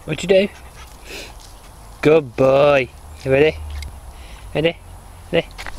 What'd you do? Good boy. You ready? Ready? Ready?